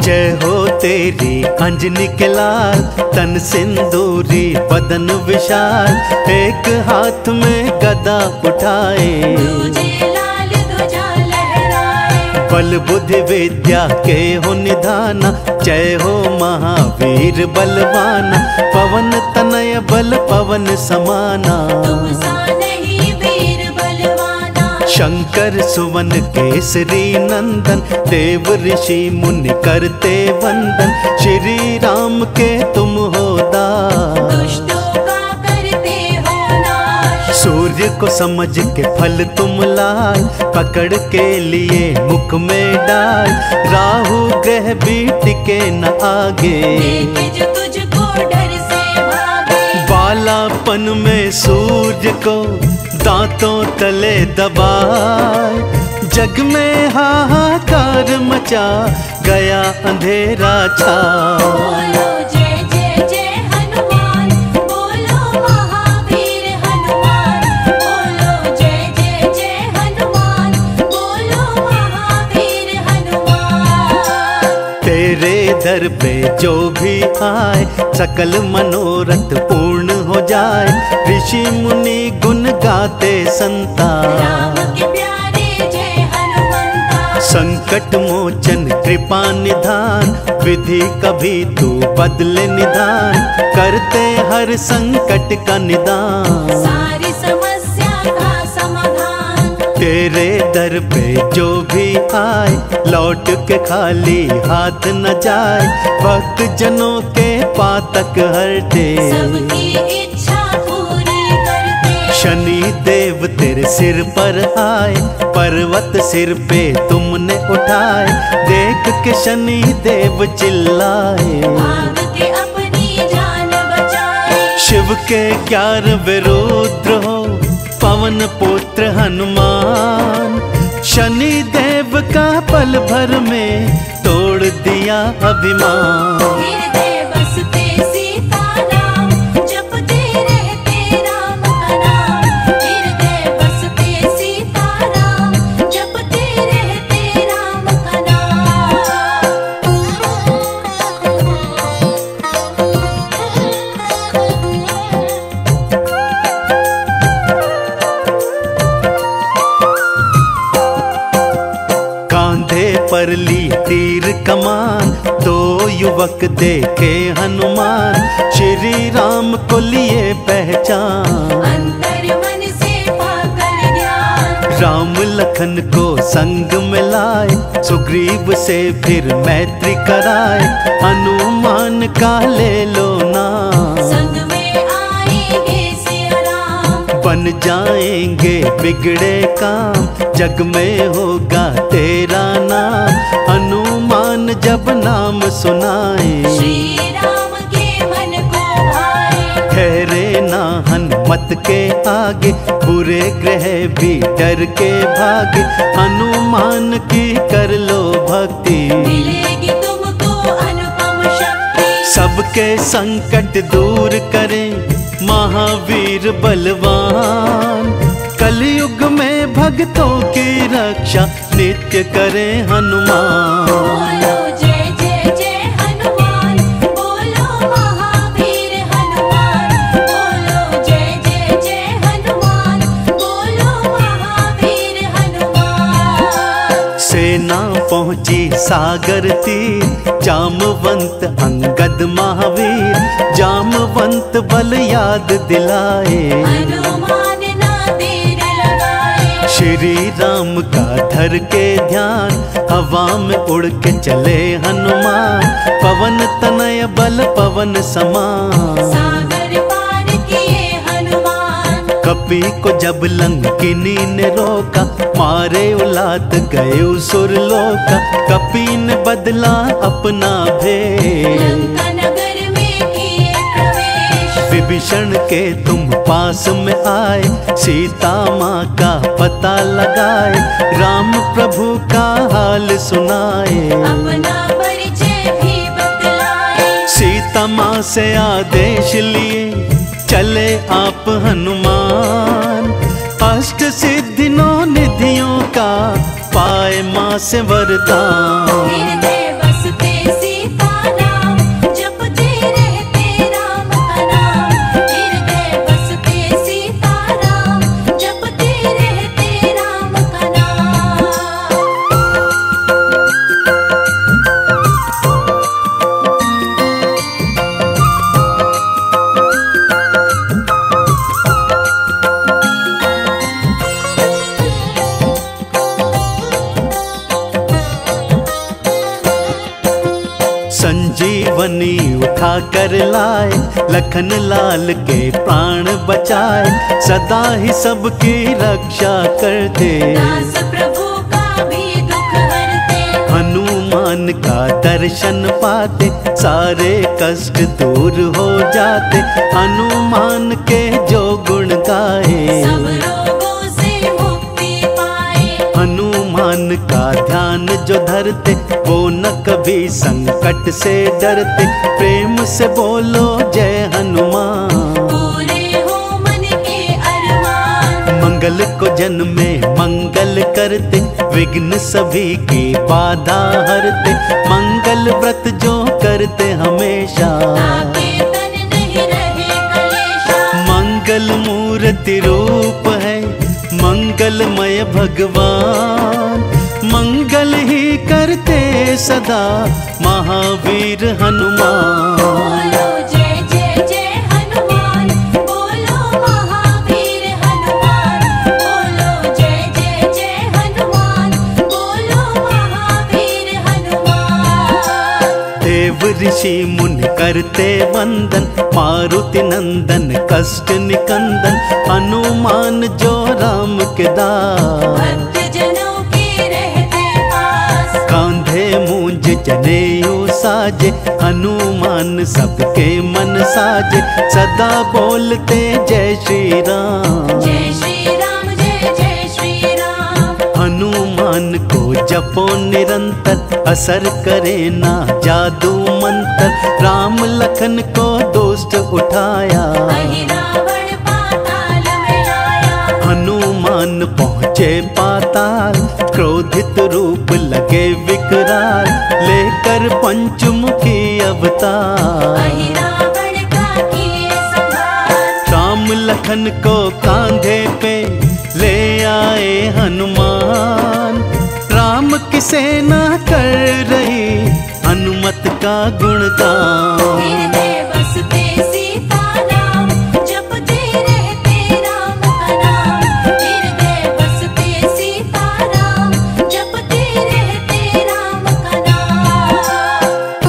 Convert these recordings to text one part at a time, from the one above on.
जय हो तेरी अंजनी के लाल, तन सिंदूरी बदन विशाल, एक हाथ में गदा उठाए, बल बुद्धि विद्या के हो निधाना। जय हो महावीर बलवाना, पवन तनय बल पवन समाना। शंकर सुवन केसरी नंदन, देव ऋषि मुनि करते वंदन। श्री राम के तुम हो दास, सूर्य को समझ के फल तुम लाए, पकड़ के लिए मुख में डाल। राहु ग्रह भी टिके न आगे, जो तुझको डर से भागे। बालापन में सूर्य को दांतों तले दबाए, जग में हाहाकार मचा गया अंधेरा छा। दर पे जो भी आए, सकल मनोरथ पूर्ण हो जाए। ऋषि मुनि गुण गाते संता, संकट मोचन कृपा निधान। विधि कभी तू बदले निधान, करते हर संकट का निदान। सारी समस्या का समाधान, तेरे दर पे जो भी आए, लौट के खाली हाथ न जाए। भक्त जनों के पातक हरते, सबकी इच्छा पूरी करते। शनि देव तेरे सिर पर आए, पर्वत सिर पे तुमने उठाए। देख के शनि देव चिल्लाए, भाग के अपनी जान बचाए। शिव के 11 रुद्र हो, पवन पुत्र हनुमान। शनि देव का पल भर में तोड़ दिया अभिमान। हृदय बसते सीताराम, जपते रहते राम का नाम। हृदय बसते सीताराम, जपते रहते राम का पर ली तीर कमान, दो युवक देखे हनुमान। श्री राम को लिए पहचान, अंतर मन से पाकर ज्ञान। राम लखन को संग में लाए, सुग्रीव से फिर मैत्री कराए। हनुमान का ले लो नाम, संग में आएंगे सिया राम। बन जाएंगे बिगड़े काम, जग में होगा तेरा नाम। हनुमान जब नाम सुनाए, श्री राम के मन को भाए। ठहरे ना हनुमत के आगे, बुरे ग्रह भी डर के भागे। हनुमान की कर लो भक्ति, मिलेगी तुमको अनुपम शक्ति। सबके संकट दूर करें महावीर बलवान। कलयुग में भक्तों की रक्षा नित्य करें हनुमान। बोलो जय जय जय हनुमान, बोलो महावीर हनुमान। बोलो जय जय जय हनुमान, बोलो महावीर हनुमान। सेना पहुंची सागर तीर, जामवंत अंगद महावीर। जामवंत बल याद दिलाए, हनुमान श्री राम का धर के ध्यान। हवा में उड़ के चले हनुमान, पवन तनय बल पवन समान। सागर पार किए हनुमान, कपि को जब लंकिनी ने रोका। मारे उलात गए सुरलोका, कपि ने बदला अपना भेष। विभीषण के तुम पास में आए, सीता माँ का पता लगाए। राम प्रभु का हाल सुनाए, अपना परिचय भी बतलाए। सीता माँ से आदेश लिए चले आप हनुमान। अष्ट सिद्धि नौ निधियों का पाए माँ से वरदान। हृदय बसते संजीवनी उठा कर लाए, लखन लाल के प्राण बचाए, सदा ही सबकी रक्षा करते, दास प्रभु का भी दुख हरते। हनुमान का दर्शन पाते सारे कष्ट दूर हो जाते, हनुमान के जो गुण गाए सब रोगों से मुक्ति पाए। हनुमान का ध्यान जो धरते वो न कभी संकट से डरते, प्रेम से बोलो जय हनुमान। पूरे हो मन के अरमान, मंगल को जन में मंगल करते, विघ्न सभी की बाधा हरते, मंगल व्रत जो करते हमेशा, ताके तन नहीं रहे कलेशा। मंगल मूर्ति रूप है मंगलमय भगवान, मंगल ही करते सदा महावीर हनुमान। बोलो जय जय जय हनुमान, बोलो महावीर हनुमान, बोलो जय जय जय हनुमान, बोलो महावीर हनुमान। देव ऋषि मुनि करते वंदन, मारुति नंदन कष्ट निकंदन, हनुमान जो राम के दास, भक्त जनों के रहते पास। कांधे मूंज जनेऊ साजे, हनुमान सबके मन साजे, सदा बोलते जय श्री राम। जय श्री राम जय जय श्री राम। हनुमान को जपो निरंतर, असर करे ना जादू मंत्र, राम लखन को दुष्ट उठाया, वही रावण पाताल में आया। हनुमान पहुँचे पाताल, क्रोधित रूप लगे विकराल, लेकर पंचमुखी अवतार, वही रावण का किए संहार। राम लखन को कांधे पे ले आए हनुमान, राम की सेना कर रही हनुमत का गुणगान। हृदय बसते सीता नाम, जपते रहते राम का नाम। हृदय बसते सीता नाम, जपते रहते राम का नाम।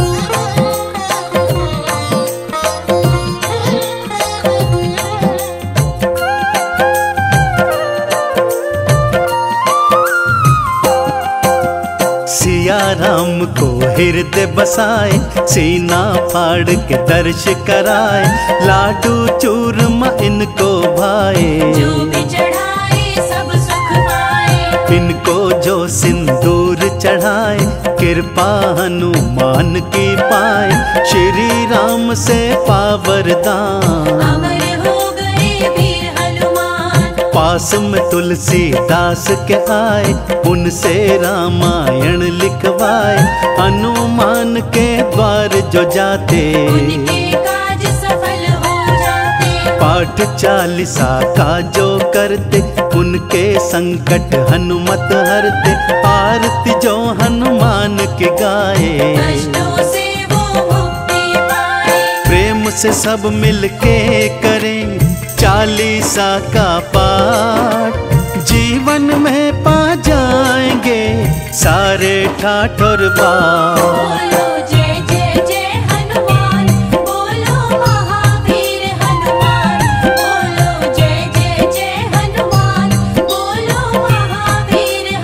सिया राम को हृदय बसाए, सीना फाड़ के दर्श कराए, लाडू चूरमा इनको भाए, जो भी चढ़ाए सब सुख पाए। इनको जो सिंदूर चढ़ाए, कृपा हनुमान की पाए, श्री राम से पावरदान। अमर हो गए वीर हनुमान, पास में तुलसीदास के आए, उनसे रामायण लिखवाए, हनुमान के द्वार जो जाते, उनके काज सफल हो जाते। पाठ चालीसा का जो करते, उनके संकट हनुमत हरते, आरती जो हनुमान की गाए, कष्टों से वो मुक्ति पाए। प्रेम से सब मिलके करें चालीसा का पाठ, जीवन में पा जाएंगे सारे ठाठ और बाट। बोलो जय जय जय हनुमान, बोलो महावीर हनुमान, बोलो जय जय जय हनुमान, बोलो महावीर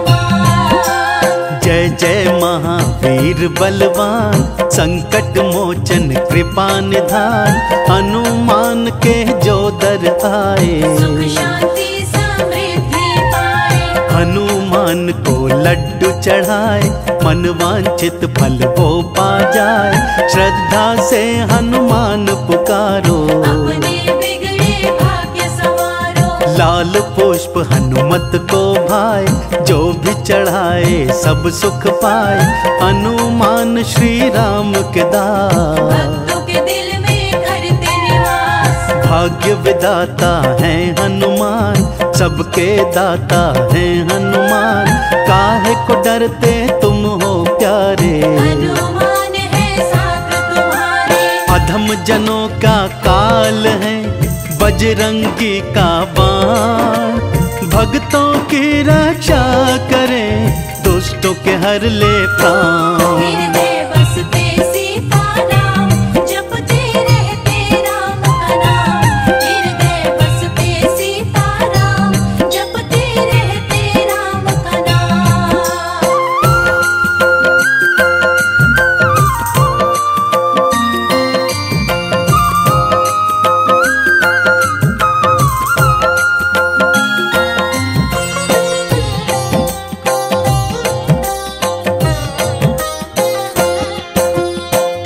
हनुमान। जय जय महावीर बलवान, संकट मोचन कृपा निधान, हनुमान के जो दर आए, सुख शांति समृद्धि पाए। हनुमान को लड्डू चढ़ाए, मन वांछित फल वो पा जाए, श्रद्धा से हनुमान पुकारो, अपने बिगड़े भाग्य संवारो। लाल पुष्प हनुमत को भाए, जो भी चढ़ाए सब सुख पाए, हनुमान श्री राम के दास, भक्तों के दिल में करते निवास। भाग्य विदाता है हनुमान, सबके दाता है हनुमान, काहे को डरते तुम हो प्यारे, हनुमान है साथ तुम्हारे। अधम जनों का काल है बजरंगी का बाण, भक्तों की रक्षा करे, दुष्टों के हर ले प्राण। हृदय बसते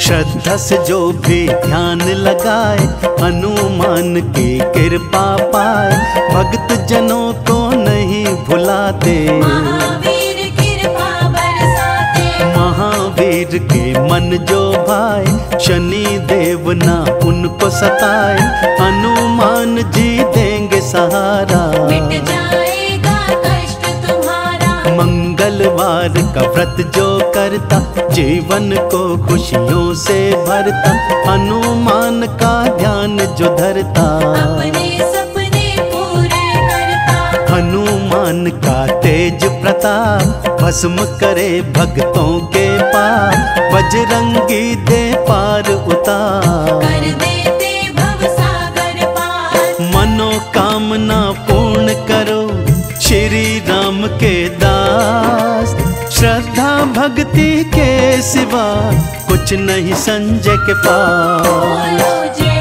श्रद्धा से जो भी ध्यान लगाए हनुमान की कृपा पाए। भक्त जनों को नहीं भुलाते, महावीर कृपा बरसाते। महावीर के मन जो भाए शनि देव ना उनको सताए। हनुमान जी देंगे सहारा, मिट जाएगा कष्ट तुम्हारा। मंगलवार का व्रत जो करता जीवन को खुशियों से भरता। हनुमान का ध्यान जो धरता अपने सपने पूरे करता। हनुमान का तेज प्रताप भस्म करे भक्तों के पाप। बजरंगी दे पार उतार, कर देते भवसागर पार। मनोकामना पूर्ण करो श्री राम के दास। श्रद्धा भक्ति के सिवा कुछ नहीं संजय के पास। बोलो जय